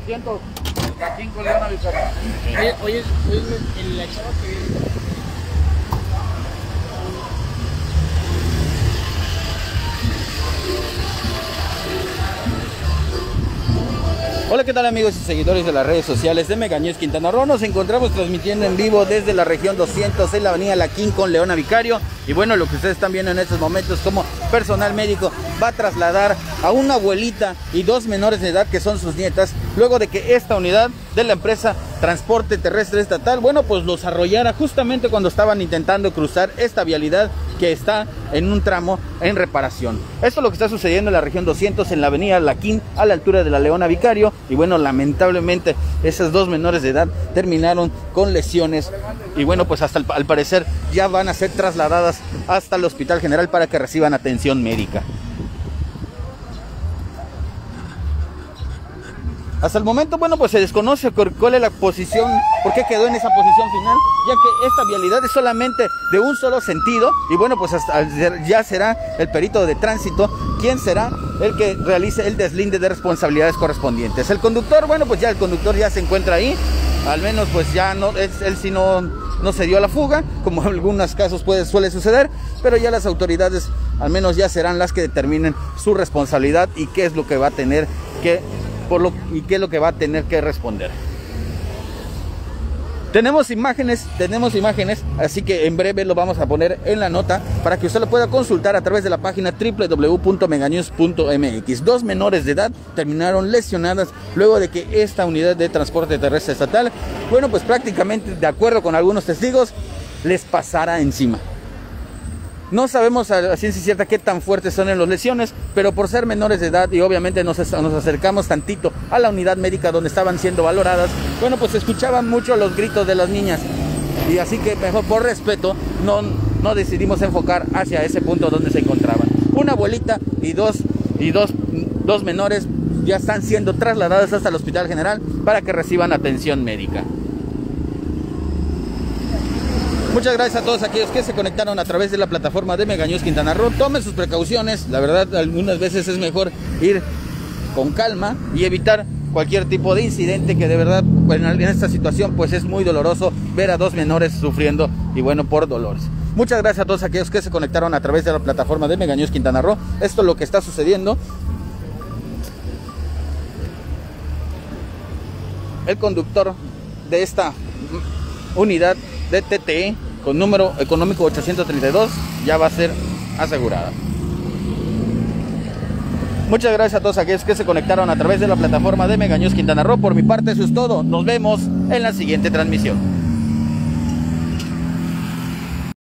200, la 5 Leona Vicario. Oye, la chava que... Hola, ¿qué tal amigos y seguidores de las redes sociales de Mega News Quintana Roo? Nos encontramos transmitiendo en vivo desde la región 200 en la avenida La Quin con Leona Vicario. Y bueno, lo que ustedes están viendo en estos momentos, como personal médico va a trasladar a una abuelita y dos menores de edad que son sus nietas, luego de que esta unidad de la empresa Transporte Terrestre Estatal, bueno, pues los arrollara justamente cuando estaban intentando cruzar esta vialidad que está en un tramo en reparación. Esto es lo que está sucediendo en la región 200 en la avenida La Quin a la altura de la Leona Vicario. Y bueno, lamentablemente esas dos menores de edad terminaron con lesiones y bueno, pues hasta al parecer ya van a ser trasladadas hasta el Hospital General para que reciban atención médica. Hasta el momento, bueno, pues se desconoce cuál es la posición, por qué quedó en esa posición final, ya que esta vialidad es solamente de un solo sentido y bueno, pues ya será el perito de tránsito quien será el que realice el deslinde de responsabilidades correspondientes. El conductor, bueno, pues ya el conductor ya se encuentra ahí, al menos pues ya no, él sí no se dio a la fuga, como en algunos casos suele suceder, pero ya las autoridades al menos ya serán las que determinen su responsabilidad y qué es lo que va a tener que qué es lo que va a tener que responder. Tenemos imágenes, así que en breve lo vamos a poner en la nota para que usted lo pueda consultar a través de la página www.meganews.mx. Dos menores de edad terminaron lesionadas luego de que esta unidad de transporte terrestre estatal, bueno, pues prácticamente, de acuerdo con algunos testigos, les pasara encima. No sabemos a ciencia cierta qué tan fuertes son en las lesiones, pero por ser menores de edad y obviamente nos acercamos tantito a la unidad médica donde estaban siendo valoradas, bueno, pues se escuchaban mucho los gritos de las niñas. Y así que mejor por respeto no decidimos enfocar hacia ese punto donde se encontraban. Una abuelita y dos menores ya están siendo trasladadas hasta el Hospital General para que reciban atención médica. Muchas gracias a todos aquellos que se conectaron a través de la plataforma de Mega News Quintana Roo. Tomen sus precauciones, la verdad algunas veces es mejor ir con calma y evitar cualquier tipo de incidente que de verdad en esta situación pues es muy doloroso ver a dos menores sufriendo y bueno, por dolores. Muchas gracias a todos aquellos que se conectaron a través de la plataforma de Mega News Quintana Roo. Esto es lo que está sucediendo. El conductor de esta unidad de TTE con número económico 832 ya va a ser asegurada. Muchas gracias a todos aquellos que se conectaron a través de la plataforma de Mega News Quintana Roo. Por mi parte eso es todo. Nos vemos en la siguiente transmisión.